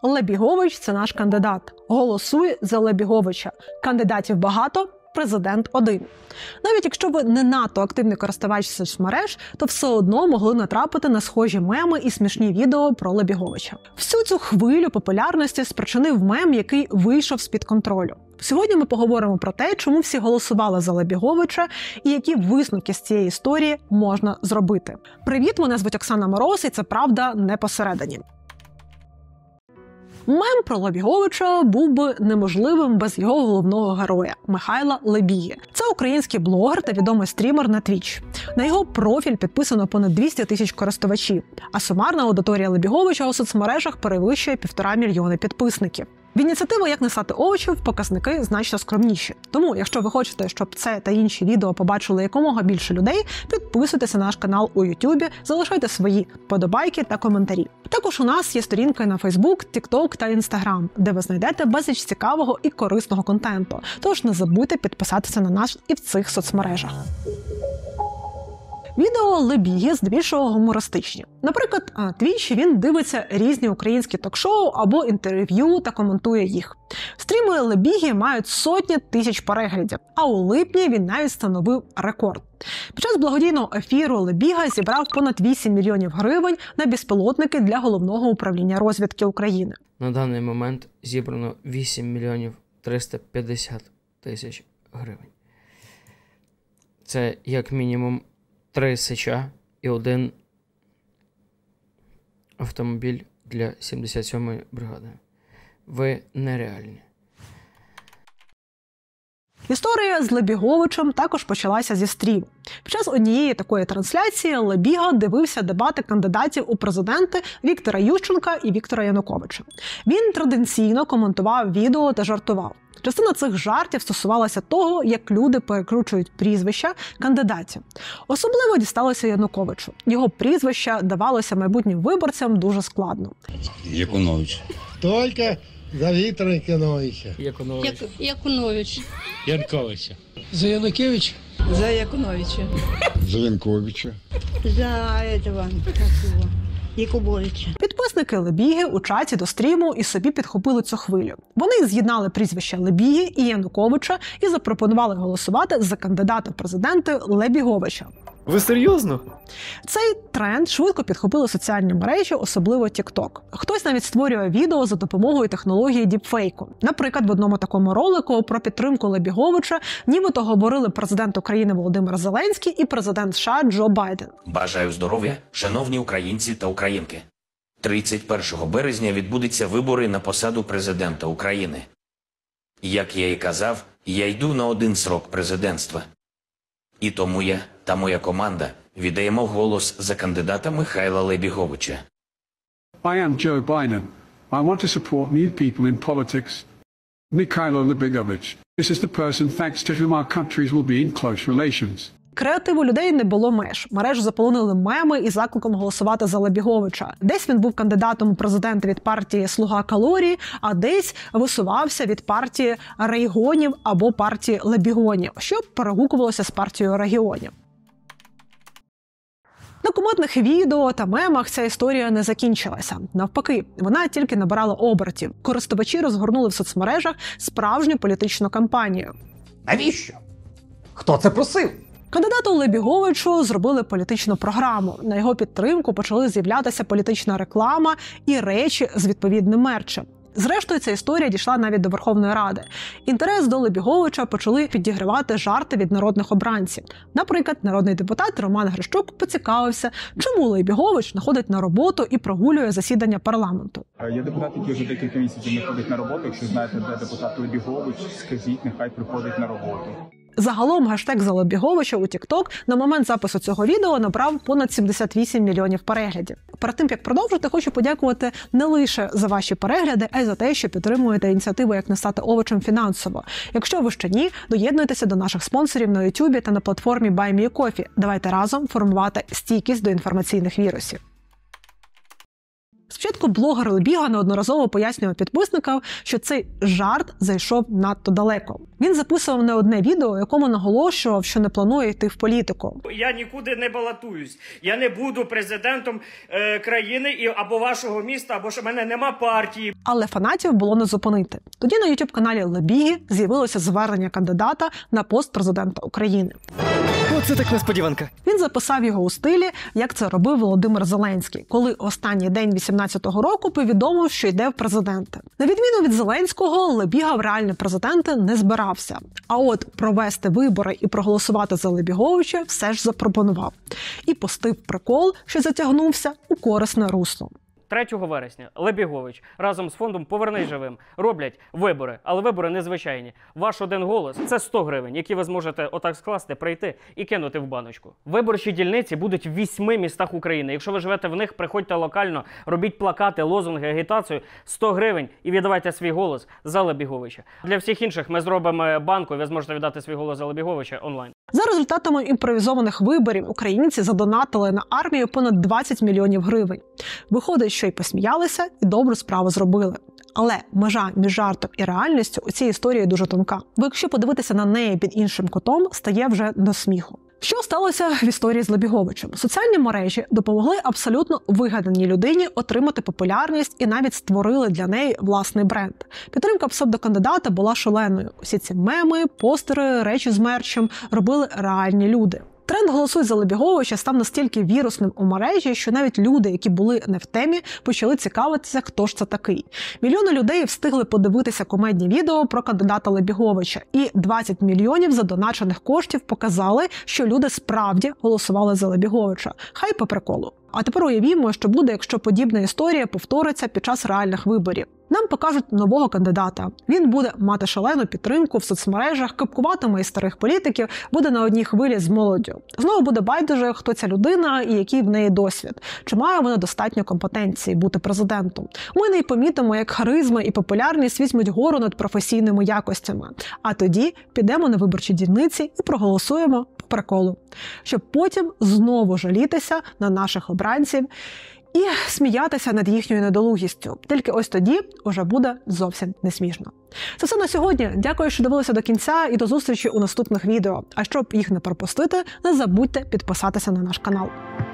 Лебігович – це наш кандидат. Голосуй за Лебіговича. Кандидатів багато, президент один. Навіть якщо ви не надто активний користувач соцмереж, то все одно могли натрапити на схожі меми і смішні відео про Лебіговича. Всю цю хвилю популярності спричинив мем, який вийшов з-під контролю. Сьогодні ми поговоримо про те, чому всі голосували за Лебіговича і які висновки з цієї історії можна зробити. Привіт, мене звуть Оксана Мороз, і це «Правда не посередині». Мем про Лебіговича був би неможливим без його головного героя – Михайла Лебіги. Це український блогер та відомий стрімер на Twitch. На його профіль підписано понад 200 тисяч користувачів, а сумарна аудиторія Лебіговича у соцмережах перевищує 1,5 мільйона підписників. В ініціативи «Як не стати овочем» показники значно скромніші. Тому, якщо ви хочете, щоб це та інші відео побачили якомога більше людей, підписуйтеся на наш канал у YouTube, залишайте свої вподобайки та коментарі. Також у нас є сторінки на Facebook, TikTok та Instagram, де ви знайдете безліч цікавого і корисного контенту. Тож не забудьте підписатися на нас і в цих соцмережах. Відео Лебіги здебільшого гумористичні. Наприклад, на Twitch він дивиться різні українські ток-шоу або інтерв'ю та коментує їх. Стріми Лебіги мають сотні тисяч переглядів, а у липні він навіть встановив рекорд. Під час благодійного ефіру Лебіга зібрав понад 8 мільйонів гривень на безпілотники для Головного управління розвідки України. На даний момент зібрано 8 мільйонів 350 тисяч гривень. Це як мінімум 3 сича і 1 автомобіль для 77-ї бригади. Ви нереальні. Історія з Лебіговичем також почалася зі стріму. Під час однієї такої трансляції Лебіга дивився дебати кандидатів у президенти Віктора Ющенка і Віктора Януковича. Він традиційно коментував відео та жартував. Частина цих жартів стосувалася того, як люди перекручують прізвища кандидатів. Особливо дісталося Януковичу. Його прізвище давалося майбутнім виборцям дуже складно. Якунович. Тільки за Віктора Януковича. Якунович. Янковича. За Янукевича. За Якуновича. За Янковича. За этого, Якубовича. Підписники Лебіги у чаті до стріму і собі підхопили цю хвилю. Вони з'єднали прізвища Лебіги і Януковича і запропонували голосувати за кандидата в президенти Лебіговича. Ви серйозно? Цей тренд швидко підхопили соціальні мережі, особливо TikTok. Хтось навіть створює відео за допомогою технології діпфейку. Наприклад, в одному такому ролику про підтримку Лебіговича нібито говорили президент України Володимир Зеленський і президент США Джо Байден. Бажаю здоров'я, шановні українці та українки. 31 березня відбудуться вибори на посаду президента України. Як я і казав, я йду на 1 срок президентства. І тому я та моя команда віддаємо голос за кандидата Михайла Лебіговича. I am Joe Biden. I want to support new people in politics. Mikhailo Lebigovich. This is the person thanks to whom our countries will be in close relations. Креативу людей не було меж. Мережу заполонили меми із закликом голосувати за Лебіговича. Десь він був кандидатом у президенти від партії «Слуга калорій», а десь висувався від партії регіонів або партії лебігонів, що перегукувалося з партією регіонів. На кумедних відео та мемах ця історія не закінчилася. Навпаки, вона тільки набирала обертів. Користувачі розгорнули в соцмережах справжню політичну кампанію. Навіщо? Хто це просив? Кандидату Лебіговичу зробили політичну програму. На його підтримку почали з'являтися політична реклама і речі з відповідним мерчем. Зрештою, ця історія дійшла навіть до Верховної Ради. Інтерес до Лебіговича почали підігрівати жарти від народних обранців. Наприклад, народний депутат Роман Грищук поцікавився, чому Лебігович не ходить на роботу і прогулює засідання парламенту. Є депутат, який вже декілька місяців не ходить на роботу. Якщо знаєте, де депутат Лебігович, скажіть, нехай приходить на роботу. Загалом гештег за Лебіговича у TikTok на момент запису цього відео набрав понад 78 мільйонів переглядів. Перед тим, як продовжити, хочу подякувати не лише за ваші перегляди, а й за те, що підтримуєте ініціативу «Як не стати овочем» фінансово. Якщо ви ще ні, доєднуйтеся до наших спонсорів на YouTube та на платформі Buy Me a Coffee. Давайте разом формувати стійкість до інформаційних вірусів. Спочатку блогер Лебіга неодноразово пояснював підписникам, що цей жарт зайшов надто далеко. Він записував не одне відео, у якому наголошував, що не планує йти в політику. Я нікуди не балотуюсь. Я не буду президентом країни або вашого міста, або що в мене нема партії. Але фанатів було не зупинити. Тоді на YouTube-каналі Лебіги з'явилося звернення кандидата на пост президента України. Оце так несподіванка. Він записав його у стилі, як це робив Володимир Зеленський, коли останній день 18-го року повідомив, що йде в президенти. На відміну від Зеленського, Лебіга в реальні президенти не збирався. А от провести вибори і проголосувати за Лебіговича все ж запропонував. І пустив прикол, що затягнувся у корисне русло. 3 вересня Лебігович разом з фондом «Повернись живим» роблять вибори, але вибори незвичайні. Ваш один голос – це 100 гривень, які ви зможете отак скласти, прийти і кинути в баночку. Виборчі дільниці будуть в 8 містах України. Якщо ви живете в них, приходьте локально, робіть плакати, лозунги, агітацію, 100 гривень і віддавайте свій голос за Лебіговича. Для всіх інших ми зробимо банку, і ви зможете віддати свій голос за Лебіговича онлайн. За результатами імпровізованих виборів українці задонатили на армію понад 20 мільйонів гривень. Виходить, що й посміялися, і добру справу зробили. Але межа між жартом і реальністю у цій історії дуже тонка. Бо якщо подивитися на неї під іншим кутом, стає вже до сміху. Що сталося в історії з Лебіговичем? Соціальні мережі допомогли абсолютно вигаданій людині отримати популярність і навіть створили для неї власний бренд. Підтримка псевдокандидата була шаленою. Усі ці меми, постери, речі з мерчем робили реальні люди. Тренд «Голосуй за Лебіговича» став настільки вірусним у мережі, що навіть люди, які були не в темі, почали цікавитися, хто ж це такий. Мільйони людей встигли подивитися комедні відео про кандидата Лебіговича, і 20 мільйонів задоначених коштів показали, що люди справді голосували за Лебіговича. Хай по приколу. А тепер уявімо, що буде, якщо подібна історія повториться під час реальних виборів. Нам покажуть нового кандидата. Він буде мати шалену підтримку в соцмережах, кипкуватиме із старих політиків, буде на одній хвилі з молоддю. Знову буде байдуже, хто ця людина і який в неї досвід. Чи має вона достатньо компетенції бути президентом? Ми не помітимо, як харизма і популярність візьмуть гору над професійними якостями. А тоді підемо на виборчі дільниці і проголосуємо по приколу. Щоб потім знову жалітися на наших обранців і сміятися над їхньою недолугістю. Тільки ось тоді уже буде зовсім не смішно. Це все на сьогодні. Дякую, що дивилися до кінця, і до зустрічі у наступних відео. А щоб їх не пропустити, не забудьте підписатися на наш канал.